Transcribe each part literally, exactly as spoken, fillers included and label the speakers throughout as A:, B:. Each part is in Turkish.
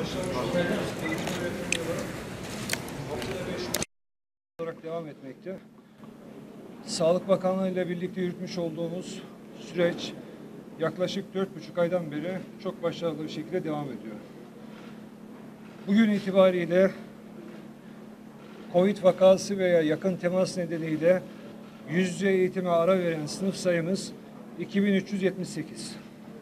A: olarak devam etmekte. Sağlık Bakanlığı ile birlikte yürütmüş olduğumuz süreç yaklaşık dört buçuk aydan beri çok başarılı bir şekilde devam ediyor. Bugün itibariyle Covid vakası veya yakın temas nedeniyle yüz yüze eğitime ara veren sınıf sayımız iki bin üç yüz yetmiş sekiz.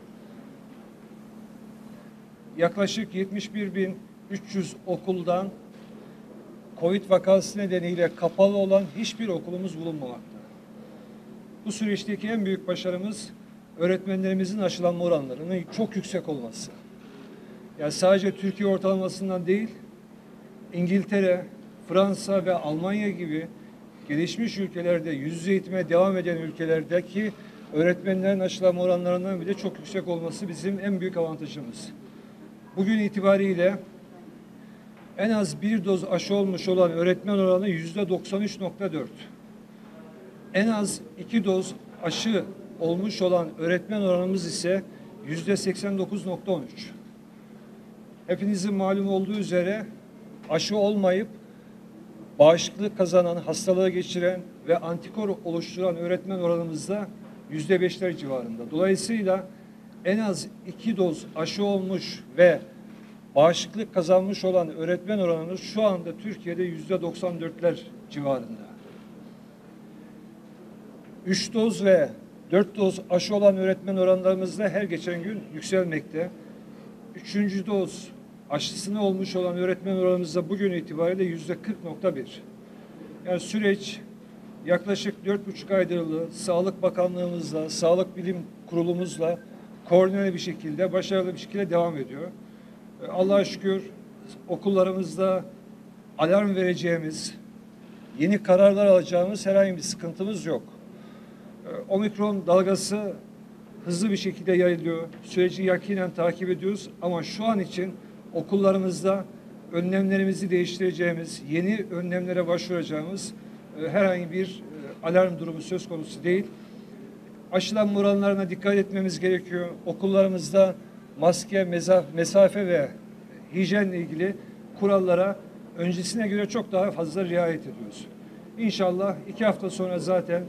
A: Yaklaşık yetmiş bir bin üç yüz okuldan Covid vakası nedeniyle kapalı olan hiçbir okulumuz bulunmamakta. Bu süreçteki en büyük başarımız öğretmenlerimizin aşılanma oranlarının çok yüksek olması. Yani sadece Türkiye ortalamasından değil, İngiltere, Fransa ve Almanya gibi gelişmiş ülkelerde yüz yüze eğitime devam eden ülkelerdeki öğretmenlerin aşılanma oranlarından bile çok yüksek olması bizim en büyük avantajımız. Bugün itibariyle en az bir doz aşı olmuş olan öğretmen oranı yüzde doksan üç nokta dört. En az iki doz aşı olmuş olan öğretmen oranımız ise yüzde seksen dokuz nokta on üç. Hepinizin malum olduğu üzere aşı olmayıp bağışıklık kazanan, hastalığı geçiren ve antikor oluşturan öğretmen oranımız da yüzde beşler civarında. Dolayısıyla en az iki doz aşı olmuş ve bağışıklık kazanmış olan öğretmen oranımız şu anda Türkiye'de yüzde doksan dörtler civarında. Üç doz ve dört doz aşı olan öğretmen oranlarımız da her geçen gün yükselmekte. Üçüncü doz aşısını olmuş olan öğretmen oranımız da bugün itibariyle yüzde kırk nokta bir. Yani süreç yaklaşık dört buçuk aydır Sağlık Bakanlığımızla, Sağlık Bilim Kurulumuzla koordineli bir şekilde, başarılı bir şekilde devam ediyor. Allah'a şükür okullarımızda alarm vereceğimiz, yeni kararlar alacağımız herhangi bir sıkıntımız yok. Omikron dalgası hızlı bir şekilde yayılıyor. Süreci yakinen takip ediyoruz ama şu an için okullarımızda önlemlerimizi değiştireceğimiz, yeni önlemlere başvuracağımız herhangi bir alarm durumu söz konusu değil. Aşılanma oranlarına dikkat etmemiz gerekiyor. Okullarımızda maske, mesafe ve hijyenle ilgili kurallara öncesine göre çok daha fazla riayet ediyoruz. İnşallah iki hafta sonra zaten e,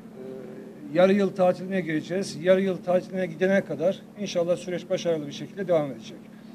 A: yarı yıl tatiline gireceğiz. Yarı yıl tatiline gidene kadar inşallah süreç başarılı bir şekilde devam edecek.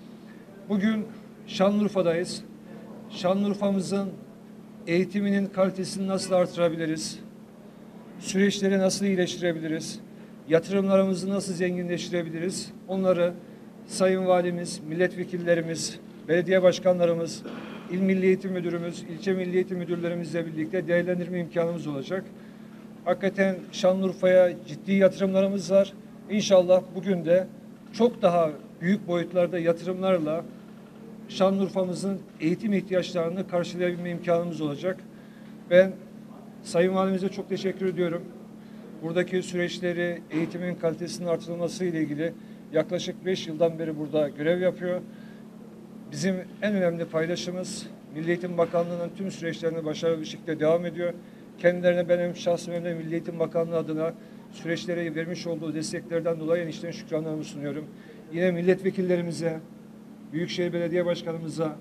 A: Bugün Şanlıurfa'dayız. Şanlıurfa'mızın eğitiminin kalitesini nasıl artırabiliriz? Süreçleri nasıl iyileştirebiliriz? Yatırımlarımızı nasıl zenginleştirebiliriz? Onları Sayın Valimiz, milletvekillerimiz, belediye başkanlarımız, İl Milli Eğitim Müdürümüz, ilçe Milli Eğitim Müdürlerimizle birlikte değerlendirme imkanımız olacak. Hakikaten Şanlıurfa'ya ciddi yatırımlarımız var. İnşallah bugün de çok daha büyük boyutlarda yatırımlarla Şanlıurfa'mızın eğitim ihtiyaçlarını karşılayabilme imkanımız olacak. Ben Sayın Valimize çok teşekkür ediyorum. Buradaki süreçleri, eğitimin kalitesinin artırılması ile ilgili yaklaşık beş yıldan beri burada görev yapıyor. Bizim en önemli paydaşımız Milli Eğitim Bakanlığı'nın tüm süreçlerine başarılı bir şekilde devam ediyor. Kendilerine benim şahsım hem de Milli Eğitim Bakanlığı adına süreçlere vermiş olduğu desteklerden dolayı en içten şükranlarımı sunuyorum. Yine milletvekillerimize, Büyükşehir Belediye Başkanımıza,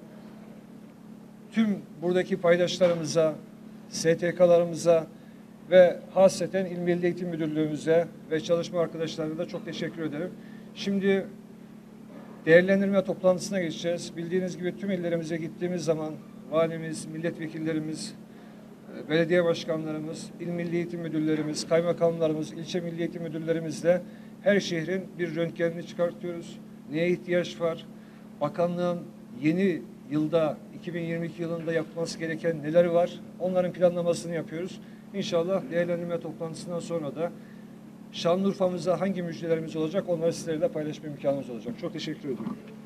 A: tüm buradaki paydaşlarımıza, S T K'larımıza ve hasreten İl Milli Eğitim Müdürlüğümüze ve çalışma arkadaşlarına da çok teşekkür ederim. Şimdi değerlendirme toplantısına geçeceğiz. Bildiğiniz gibi tüm illerimize gittiğimiz zaman valimiz, milletvekillerimiz, belediye başkanlarımız, İl Milli Eğitim Müdürlerimiz, kaymakamlarımız, ilçe Milli Eğitim Müdürlerimizle her şehrin bir röntgenini çıkartıyoruz. Neye ihtiyaç var? Bakanlığın yeni yılda, iki bin yirmi iki yılında yapılması gereken neler var? Onların planlamasını yapıyoruz. İnşallah değerlendirme toplantısından sonra da Şanlıurfa'mıza hangi müjdelerimiz olacak onları sizlerle paylaşma imkanımız olacak. Çok teşekkür ediyorum.